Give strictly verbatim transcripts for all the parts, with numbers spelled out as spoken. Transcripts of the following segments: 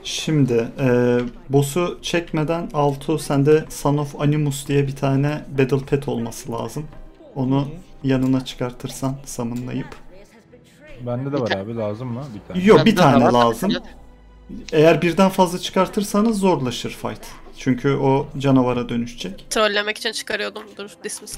Şimdi e, boss'u çekmeden Altu sende Son of Animus diye bir tane Battle Pet olması lazım. Onu yanına çıkartırsan summonlayıp. Bende de var abi, lazım mı? Bir tane. Yok, bir tane lazım. Eğer birden fazla çıkartırsanız zorlaşır fight. Çünkü o canavara dönüşecek. Trollemek için çıkarıyordum. Dur dismiss.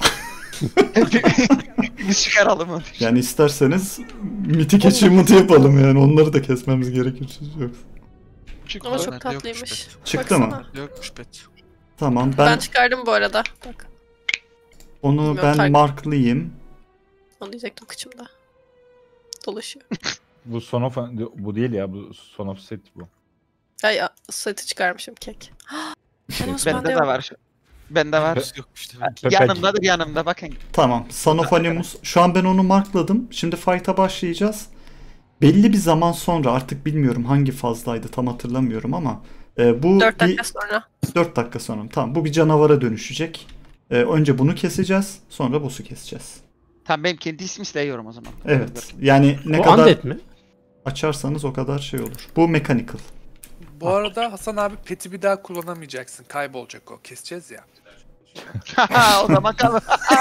Biz çıkaralım onu. Yani isterseniz mitik achievement'ı yapalım yani. Onları da kesmemiz gerekir. Yok. Ama çok tatlıymış. Çıktı mı? Baksana. Yokmuş pet. Tamam, Ben, ben çıkardım bu arada. Bak. onu Bilmiyorum, ben takip- marklayayım. Onu diyecektim kıçımda. Dolaşıyor. Bu son of, bu değil ya, bu son of set bu. Ay seti çıkarmışım kek. Henüz Bende de var şu. Bende var. Yokmuş demek ki. Pepek. Yanımdadır yanımda bakın. Tamam. Son of Animus. Şu an ben onu markladım. Şimdi fight'a başlayacağız. Belli bir zaman sonra, artık bilmiyorum hangi fazdaydı tam hatırlamıyorum ama e, bu dört bir dakika sonra. dört dakika sonra. Tamam, bu bir canavara dönüşecek. E, önce bunu keseceğiz. Sonra boss'u keseceğiz. Tamam, benim kendi ismi isteyiyorum o zaman. Evet. Yani ne Bu kadar undead mi? açarsanız o kadar şey olur. Bu mechanical. Bu arada Hasan abi peti bir daha kullanamayacaksın. Kaybolacak o. Keseceğiz ya. o zaman kalın.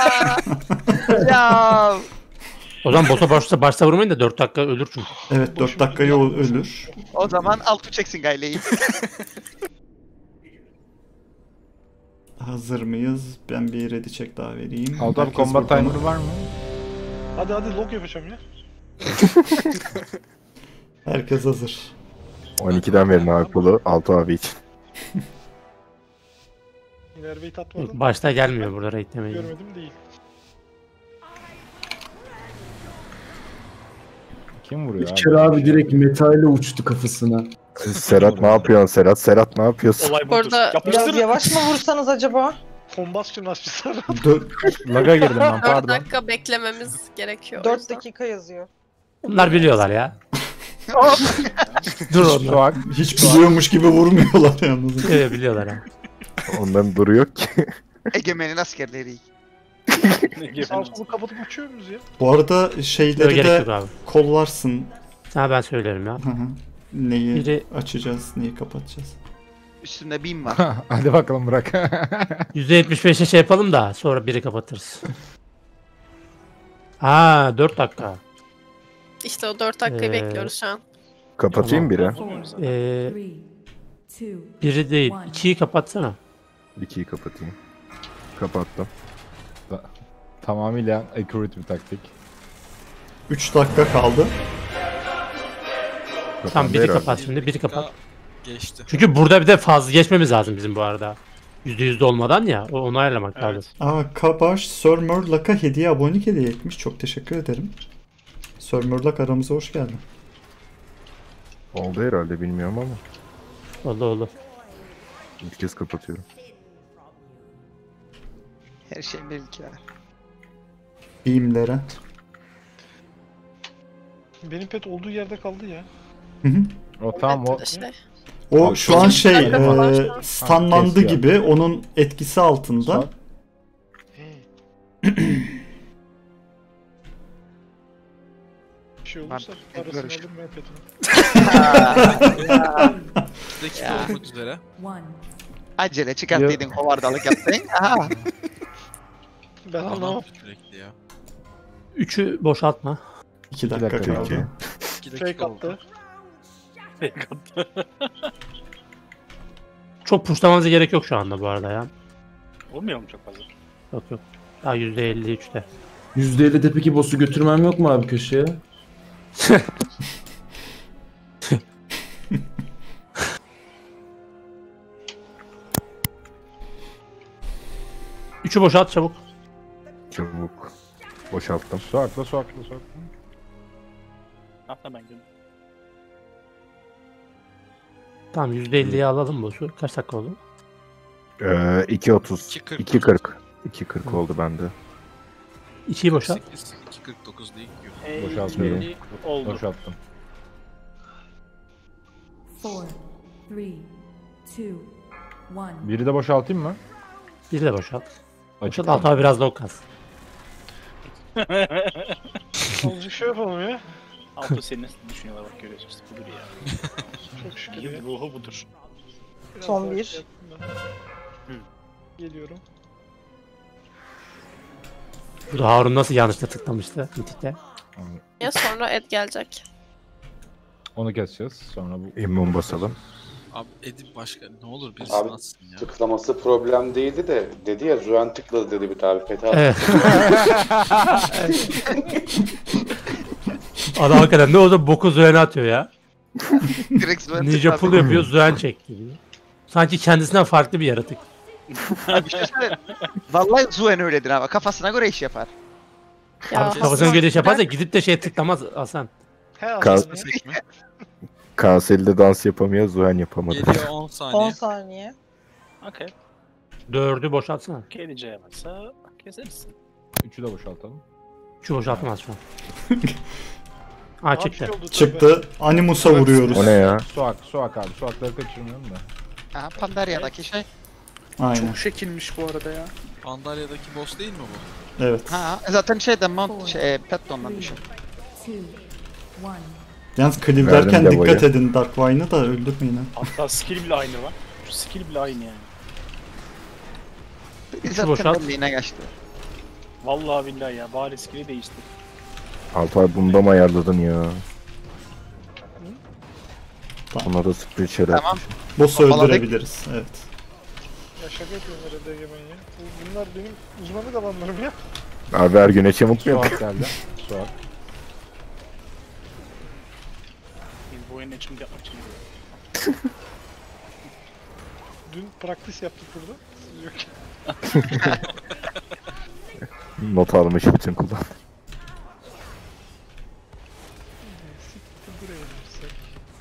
Ya. O zaman boss'a başta başta vurmayın da dört dakika ölür çünkü. Evet, dört dakikaya o ölür. O zaman altı çeksin gayleyi. Hazır mıyız? Ben bir ready check daha vereyim. Altta bir Herkes combat burada mı? timer var mı? Hadi hadi log yapacağım ya. Herkes hazır. on ikiden verin abi pulu Altu abi için. Nerveyi tatmadım. Başta gelmiyor burada raid demeyi. Görmedim değil. Kim vuruyor abi? İlker abi direkt metayla uçtu kafasına. Serhat ne yapıyorsun Serhat? Serhat ne yapıyorsun? Olay budur. Orada- Yapıştır. Biraz yavaş mı vursanız acaba? Combustion aşçısı. Dö- Laga girdim ben, dört pardon. dakika beklememiz gerekiyor. o dört yüzden. dakika yazıyor. Bunlar biliyorlar ya. Dur onlar. Suak. Hiç biliyormuş gibi vurmuyorlar yalnız. Evet biliyorlar ha. Onların duruyor ki. Egemen'in askerleri. Sağ solu kapatıp uçuyoruz ya. Bu arada Böyle şeyleri gerek yok de abi. kollarsın. Sana ben söylerim ya. Hı hı. Neyi Biri- açacağız, neyi kapatacağız. Üstünde bin var. Hadi bakalım bırak. yüzde yetmiş beşe şey yapalım da sonra biri kapatırız. Ha dört dakika. İşte o dört dakikayı Ee, bekliyoruz şu an. Kapatayım biri. Ee, biri değil. ikiyi kapatsana. ikiyi kapatayım. Kapattım. Tamamıyla accurate bir taktik. üç dakika kaldı. Tamam biri herhalde. kapat şimdi biri kapat. Geçti. Çünkü burada bir de fazla geçmemiz lazım bizim bu arada. Yüzde yüzde olmadan ya o- onu ayarlamak lazım. Aa, Kabaş, Sir Murlak'a hediye abonelik hediye etmiş. Çok teşekkür ederim. Sir Murlak aramıza hoş geldin. Oldu herhalde, bilmiyorum ama. Oldu oldu. İlk kez kapatıyorum. Her şey belki var. Beam'lere. Benim pet olduğu yerde kaldı ya. Hı hı. O tamam o. Şey. O Abi, şu an iki şey dakika falan e, şu an. stunlandı kesiyor. gibi, onun etkisi altında. Suak. Bir şey olursa Ben- arasını görüş. alırım ben petini. dakika olmak üzere. Acele çıkarttıydın, kovardalık yaptın. Aha. Ben anlamam. Tamam sürekli ya. Üçü boşaltma. iki İki dakika dakika kaldı. kaldı. iki Fake dakika oldu. attı. Çok puşlamanıza gerek yok şu anda bu arada ya. Olmuyor mu çok fazla? Yok yok. Daha yüzde elli üçte. yüzde ellide peki boss'u götürmem yok mu abi köşeye? Üçü boşalt çabuk. Çabuk. Boşalttım. Suakla suakla suakla. Hatta ben geldim. Tamam yüzde elliyi alalım boss'u. Kaç dakika oldu? Ee, iki otuz. iki kırk. iki kırk. iki kırk oldu bende. İkiyi boşalt. sekiz, iki kırk dokuz değil ki. Boşaltıyorum. Oldu. Boşalttım. Biri de boşaltayım mı? Biri de boşalt. Açık. Boşalt altı abi biraz da o kalsın. Olacak şey yapalım ya. Alto seni nasıl düşünüyorlar bak görüyorsun işte budur ya. Çok şükür. Yıl ruhu budur. Biraz Son daha bir. şey yaptım ben. Geliyorum. Bu Harun nasıl yanlışla tıklamıştı mitikte. Ya sonra Ed gelecek. Onu keseceğiz. Sonra bu... İmmun basalım. Abi Edip başka ne olur birisi Abi atsın ya. tıklaması problem değildi de dedi ya Züen tıkladı dedi bir tabi peti aldı. Evet. Adam hakikaten ne olsa boku Zühen'e atıyor ya. Direkt Züen Ninja tıkladı. pull yapıyor Zühen çekti diyor. Sanki kendisinden farklı bir yaratık. Abi bir şey söyleyeyim. Vallahi Züen öyledir abi. Kafasına göre iş yapar. Ya Abi kafasına Hasan, göre iş yaparsa gidip de şey tıklamaz Hasan. He Kaz- aslında. Seçme. Kanseli de dans yapamıyor, Zuhan yapamadı. Geliyor on on saniye. saniye. Okey. Dördü boşaltsana. K D C varsa keseriz. Üçü de boşaltalım. Şu boşaltmaz şu an. Aa Abi çıktı. şey oldu tabii. Çıktı. Animus'a vuruyoruz. O ne ya? Suak, Suak abi. Suakları kaçırmayalım da. Aha Pandaria'daki şey. Aynen. Çok şekilmiş bu arada ya. Pandarya'daki boss değil mi bu? Evet. Ha zaten şeyden Mount şey Petton'dan düşün. Yalnız cleave Verdim derken Devo'yu. dikkat edin. Darkvine'ı da öldürmeyin ha. Hatta skill bile aynı var. Şu skill bile aynı yani. Zaten boşalt. belliğine geçti. Vallahi billahi ya bari skill'i değiştir. Altay bunu da mı ayarladın ya? Tamam. Ona da sprey çere Tamam. Boss'u Kafalar öldürebiliriz. Evet. Ya şaka yapıyorum herhalde Egemen ya. Bu- Bunlar benim uzmanlık alanlarım ya. Abi her gün eçe mutlu yok. Suak geldi. Suak. Biz bu oyunu için yapmak için. Dün praktis yaptık burada. Siz yok. Not almış bütün kullan. Siktir buraya girsek.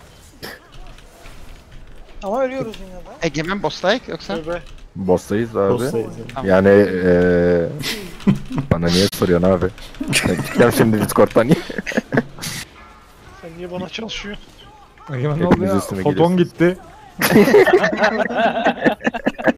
Ama ölüyoruz yine de. Egemen boss'tayık yoksa? Tövbe. Boss'tayız abi. Boss'tayız. Tamam. Yani eee bana niye soruyorsun abi? Ben çıkacağım şimdi Discord'dan. Sen niye bana çalışıyorsun? Egemen ne Hepimiz oldu ya? üstüme Foton geliyorsunuz. gitti.